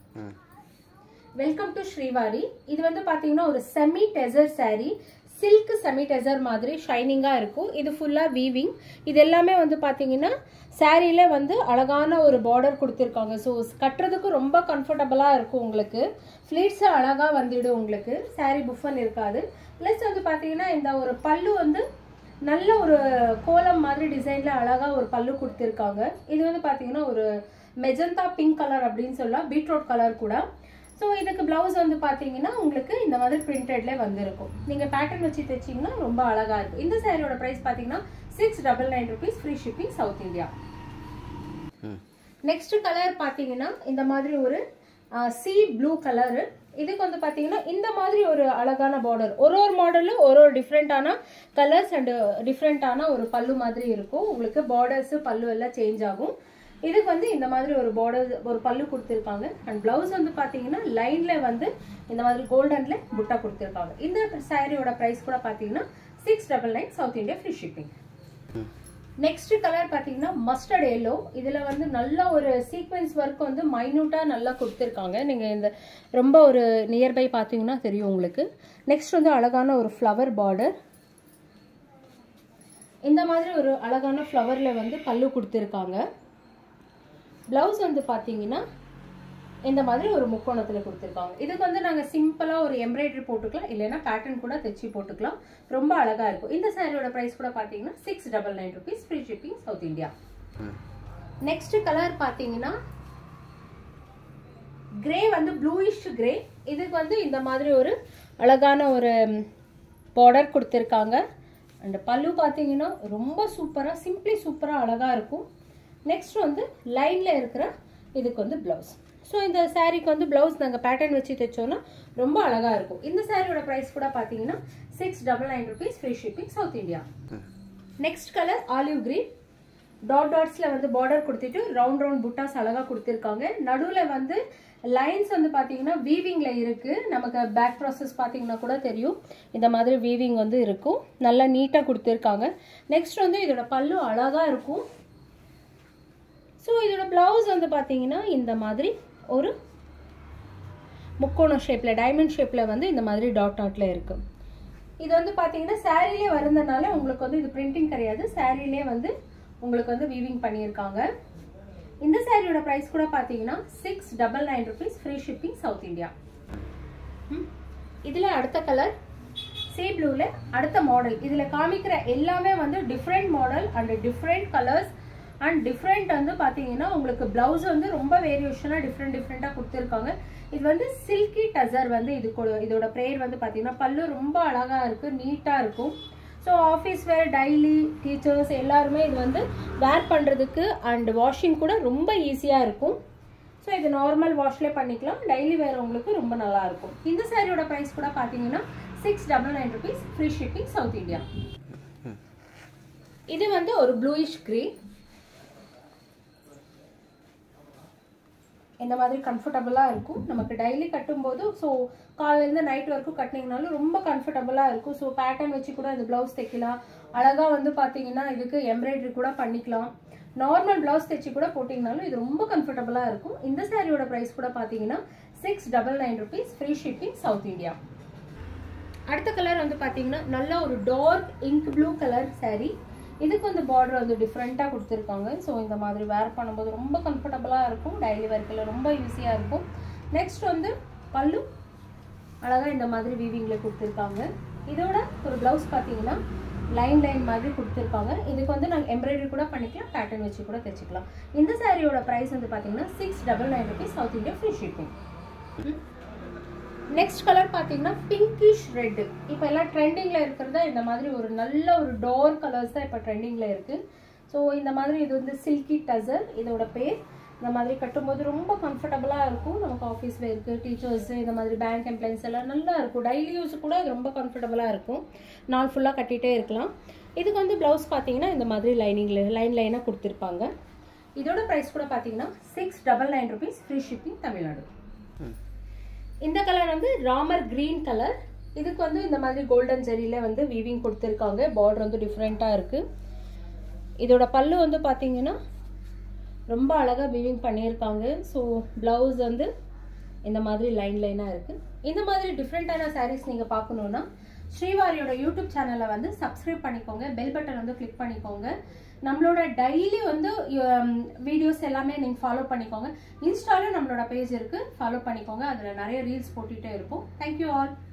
Welcome to Srivari. இது வந்து பாத்தீங்கன்னா ஒரு semi tussar saree, silk semi tussar மாதிரி ஷைனிங்கா இருக்கும். இது ஃபுல்லா வீவிங். இது எல்லாமே வந்து பாத்தீங்கன்னா சாரியில வந்து அழகான ஒரு பார்டர் கொடுத்திருக்காங்க. ஸோ கட்டுறதுக்கு ரொம்ப கம்ஃபர்டபுளா இருக்கும். உங்களுக்கு ஃபிளீட்ஸ் அழகா வந்துடும். உங்களுக்கு சாரி புஃபன் இருக்காது. பிளஸ் வந்து பாத்தீங்கன்னா இந்த ஒரு பல்லு வந்து நல்ல ஒரு கோலம் மாதிரி டிசைன்ல அழகா ஒரு பல்லு கொடுத்திருக்காங்க. இது வந்து பாத்தீங்கன்னா ஒரு மெஜந்தா பிங்க் கலர் அப்படின்னு சொல்லலாம், பீட்ரூட் கலர் கூட. ஸோ இதுக்கு பிளவுஸ் வந்து பாத்தீங்கன்னா உங்களுக்கு இந்த மாதிரி பிரிண்டட்ல வந்திருக்கும். நீங்க பேட்டர்ன் வச்சு தைச்சீங்கன்னா ரொம்ப அழகா இருக்கும். இந்த சாரியோட பிரைஸ் பாத்தீங்கன்னா 699 rupees, free shipping, south India. Next colour பாத்தீங்கன்னா இந்த மாதிரி ஒரு சி ப்ளூ கலர். இதுக்கு வந்து பாத்தீங்கன்னா இந்த மாதிரி ஒரு அழகான பார்டர். ஒரு மாடலும் ஒரு டிஃப்ரெண்டான கலர்ஸ் அண்ட் டிஃப்ரெண்டான ஒரு பல்லு மாதிரி இருக்கும். உங்களுக்கு பார்டர்ஸ் பல்லு எல்லாம் சேஞ்ச் ஆகும். இதுக்கு வந்து இந்த மாதிரி ஒரு பார்டர் ஒரு பல்லு கொடுத்திருக்காங்க. அண்ட் பிளவுஸ் வந்து பாத்தீங்கன்னா லைன்ல வந்து இந்த மாதிரி கோல்டன்ல புட்டா கொடுத்திருக்காங்க. இந்த சாரியோட பிரைஸ் கூட பாத்தீங்கன்னா 699, south India, free shipping. Next colour பாத்தீங்கன்னா மஸ்டர்ட் எல்லோ. இதுல வந்து நல்ல ஒரு சீக்வென்ஸ் ஒர்க் வந்து மைன்யூட்டா நல்லா கொடுத்திருக்காங்க. நீங்க இந்த ரொம்ப ஒரு நியர்பை பாத்தீங்கன்னா தெரியும் உங்களுக்கு. நெக்ஸ்ட் வந்து அழகான ஒரு ஃப்ளவர் பார்டர். இந்த மாதிரி ஒரு அழகான ஃப்ளவர்ல வந்து பல்லு கொடுத்திருக்காங்க. பிளவுஸ் வந்து பாத்தீங்கன்னா இந்த மாதிரி ஒரு முக்கோணத்துல கொடுத்திருக்காங்க. இதுக்கு வந்து நாங்க சிம்பிளா ஒரு எம்ப்ராய்டரி போட்டுக்கலாம், இல்லைன்னா பேட்டர்ன் கூட தைச்சி போட்டுக்கலாம். ரொம்ப அழகா இருக்கும். இந்த சாரியோட பிரைஸ் கூட பாத்தீங்கன்னா 699 rupees, free shipping, south India. Next colour பாத்தீங்கன்னா கிரே வந்து ப்ளூயிஷ் கிரே. இதுக்கு வந்து இந்த மாதிரி ஒரு அழகான ஒரு பார்டர் கொடுத்திருக்காங்க. அண்ட் பல்லு பாத்தீங்கன்னா ரொம்ப சூப்பரா, சிம்பிளி சூப்பரா அழகா இருக்கும். நெக்ஸ்ட் வந்து லைன்ல இருக்கிற இதுக்கு வந்து பிளவுஸ். ஸோ இந்த சாரீக்கு வந்து பிளவுஸ் நாங்கள் பேட்டர்ன் வச்சு தைச்சோம்னா ரொம்ப அழகா இருக்கும். இந்த சாரியோட பிரைஸ் கூட பாத்தீங்கன்னா 699 rupees, free shipping, south India. Next colour olive green. Dot டாட்ஸ்ல வந்து பார்டர் கொடுத்துட்டு ரவுண்ட் ரவுண்ட் புட்டாஸ் அழகா கொடுத்திருக்காங்க. நடுவுல வந்து லைன்ஸ் வந்து பாத்தீங்கன்னா வீவிங்ல இருக்கு. நமக்கு பேக் ப்ராசஸ் பாத்தீங்கன்னா கூட தெரியும். இந்த மாதிரி வீவிங் வந்து இருக்கும். நல்லா நீட்டா கொடுத்திருக்காங்க. நெக்ஸ்ட் வந்து இதோட பல்லு அழகா இருக்கும். ஸோ இதோட பிளவுஸ் வந்து பாத்தீங்கன்னா இந்த மாதிரி ஒரு முக்கோண ஷேப்ல, டைமண்ட் ஷேப்ல வந்து இந்த மாதிரி டாட் டாட்ல இருக்கு. இது வந்து பாத்தீங்கன்னா சாரிலே வரதுனால உங்களுக்கு வந்து இது பிரிண்டிங் கிடையாது. சாரிலே வந்து உங்களுக்கு வந்து வீவிங் பண்ணியிருக்காங்க. இந்த சாரியோட பிரைஸ் கூட பாத்தீங்கன்னா 699 rupees, free shipping, south India. இதுல அடுத்த கலர் சீ ப்ளூல அடுத்த மாடல். இதுல காமிக்கிற எல்லாமே வந்து different model and different colours and different வந்து பாத்தீங்கன்னா உங்களுக்கு பிளவுஸ் வந்து ரொம்ப வேரியேஷனா டிஃப்ரெண்டா கொடுத்திருக்காங்க. இது வந்து சில்கி டசர் வந்து இதோட பேர் வந்து பாத்தீங்கன்னா பல்லு ரொம்ப அழகா இருக்கு, நீட்டா இருக்கும். So office wear, daily teachers எல்லாருமே இது வந்து வேர் பண்றதுக்கு அண்ட் வாஷிங் கூட ரொம்ப ஈஸியா இருக்கும். ஸோ இது நார்மல் வாஷ்லேயே பண்ணிக்கலாம். டெய்லி வேர் உங்களுக்கு ரொம்ப நல்லா இருக்கும். இந்த சாரியோட பிரைஸ் கூட பாத்தீங்கன்னா 699 rupees, free shipping, south India. இது வந்து ஒரு ப்ளூயிஷ் கிரே. இந்த மாதிரி கம்ஃபர்டபுளா இருக்கும். நமக்கு டெய்லி கட்டும்போது ஸோ காலையிலேருந்து நைட் வரைக்கும் கட்டினீங்கனாலும் ரொம்ப கம்ஃபர்டபுளா இருக்கும். ஸோ பேட்டர்ன் வச்சு கூட இந்த பிளவுஸ் தைக்கலாம். அழகா வந்து பாத்தீங்கன்னா இதுக்கு எம்ப்ராய்டரி கூட பண்ணிக்கலாம். நார்மல் பிளவுஸ் தைச்சு கூட போட்டீங்கனாலும் இது ரொம்ப கம்ஃபர்டபுளா இருக்கும். இந்த சாரியோட பிரைஸ் கூட பாத்தீங்கன்னா 699 rupees, free shipping, south India. அடுத்த கலர் வந்து பாத்தீங்கன்னா நல்ல ஒரு dark ink blue colour sari. இதுக்கு வந்து பார்டர் வந்து டிஃப்ரெண்டா கொடுத்திருக்காங்க. ஸோ இந்த மாதிரி வேர் பண்ணும்போது ரொம்ப கம்ஃபர்டபுளா இருக்கும். டெய்லி வேர்க்குள்ள ரொம்ப ஈஸியா இருக்கும். நெக்ஸ்ட் வந்து பல்லு அழகா இந்த மாதிரி வீவிங்ல கொடுத்திருக்காங்க. இதோட ஒரு பிளவுஸ் பாத்தீங்கன்னா லைன் மாதிரி கொடுத்திருக்காங்க. இதுக்கு வந்து நாங்கள் எம்ப்ராய்டரி கூட பண்ணிக்கலாம், பேட்டர்ன் வச்சு கூட தைச்சிக்கலாம். இந்த சாரியோட பிரைஸ் வந்து பாத்தீங்கன்னா 699 rupees, south India, free shipping. Next colour பாத்தீங்கன்னா பிங்கிஷ் ரெட். இப்போ எல்லாம் ட்ரெண்டிங்ல இருக்கிறதா இந்த மாதிரி ஒரு நல்ல ஒரு டார்க் கலர்ஸ் தான் இப்போ ட்ரெண்டிங்ல இருக்கு. ஸோ இந்த மாதிரி இது வந்து சில்கி டசர் இதோட பேர். இந்த மாதிரி கட்டும்போது ரொம்ப கம்ஃபர்டபுளா இருக்கும். நமக்கு ஆஃபீஸ் வேருக்கு, டீச்சர்ஸ், இந்த மாதிரி பேங்க் எம்ப்ளாயிஸ் எல்லாம் நல்லா இருக்கும். டெய்லி யூஸ் கூட இது ரொம்ப கம்ஃபர்டபுளா இருக்கும். நாள் ஃபுல்லா கட்டிட்டே இருக்கலாம். இதுக்கு வந்து பிளவுஸ் பாத்தீங்கன்னா இந்த மாதிரி லைனா கொடுத்திருப்பாங்க. இதோட பிரைஸ் கூட பாத்தீங்கன்னா 699 rupees, ஃப்ரீ ஷிப்பிங், தமிழ்நாடு. இந்த கலர் வந்து ராமர் கிரீன் கலர். இதுக்கு வந்து இந்த மாதிரி கோல்டன் ஜெரியில வந்து வீவிங் கொடுத்திருக்காங்க. பார்டர் வந்து டிஃப்ரெண்டா இருக்கு. இதோட பல்லு வந்து பாத்தீங்கன்னா ரொம்ப அழகா வீவிங் பண்ணியிருக்காங்க. ஸோ பிளவுஸ் வந்து இந்த மாதிரி லைனா இருக்கு. இந்த மாதிரி டிஃப்ரெண்டான சாரீஸ் நீங்க பார்க்கணும்னா ஸ்ரீவாரியோட யூடியூப் சேனலை வந்து சப்ஸ்கிரைப் பண்ணிக்கோங்க, பெல் பட்டன் வந்து கிளிக் பண்ணிக்கோங்க. நம்மளோட டெய்லி வந்து வீடியோஸ் எல்லாமே நீங்க ஃபாலோ பண்ணிக்கோங்க. இன்ஸ்டாலும் நம்மளோட பேஜ் இருக்கு, ஃபாலோ பண்ணிக்கோங்க. அதுல நிறைய ரீல்ஸ் போட்டுட்டே இருப்போம். Thank you all.